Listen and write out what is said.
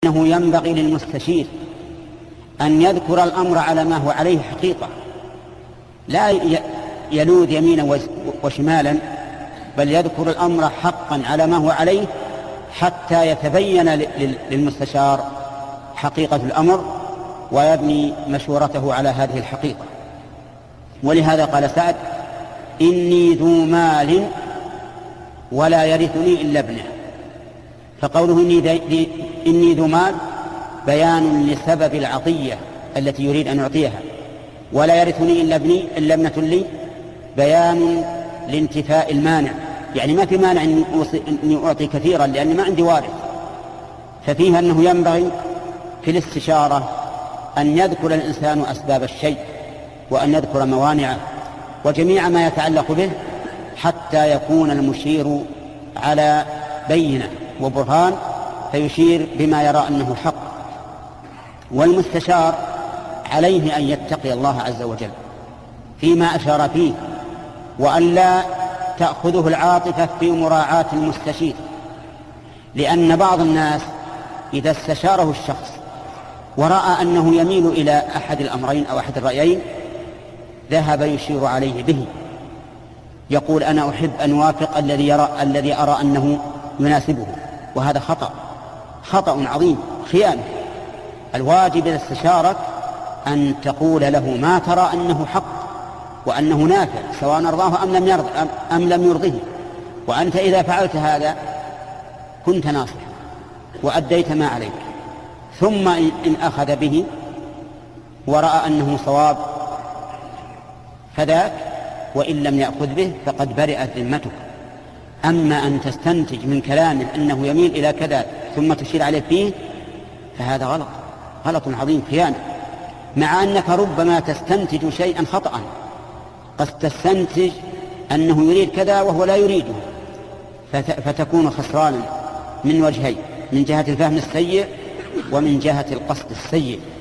أنه ينبغي للمستشير أن يذكر الأمر على ما هو عليه حقيقة، لا يلوذ يمينا وشمالا، بل يذكر الأمر حقا على ما هو عليه حتى يتبين للمستشار حقيقة الأمر ويبني مشورته على هذه الحقيقة. ولهذا قال سعد: إني ذو مال ولا يرثني إلا ابنه. فقوله إني ذو مال بيان لسبب العطية التي يريد أن يعطيها، ولا يرثني إلا ابنة لي بيان لانتفاء المانع، يعني ما في مانع أن أعطي كثيرا لأني ما عندي وارث. ففيها أنه ينبغي في الاستشارة أن يذكر الإنسان أسباب الشيء، وأن يذكر موانعه وجميع ما يتعلق به، حتى يكون المشير على بينة وبرهان فيشير بما يرى أنه حق. والمستشار عليه أن يتقي الله عز وجل فيما أشار فيه، وأن لا تأخذه العاطفة في مراعاة المستشير، لأن بعض الناس إذا استشاره الشخص ورأى أنه يميل إلى أحد الأمرين أو أحد الرأيين ذهب يشير عليه به، يقول: أنا أحب أن أوافق الذي أرى أنه يناسبه، وهذا خطأ عظيم، خيانة. الواجب إذا استشارك أن تقول له ما ترى أنه حق وأنه نافع، سواء أرضاه أم لم يرضه. وأنت إذا فعلت هذا كنت ناصحا وأديت ما عليك. ثم إن أخذ به ورأى أنه صواب فذاك، وإن لم يأخذ به فقد برئت ذمتك. أما أن تستنتج من كلامه أنه يميل إلى كذا ثم تشير عليه فيه فهذا غلط عظيم، خيانة. مع أنك ربما تستنتج شيئا خطأ، قد تستنتج أنه يريد كذا وهو لا يريده، فتكون خسرانا من وجهين: من جهة الفهم السيء ومن جهة القصد السيء.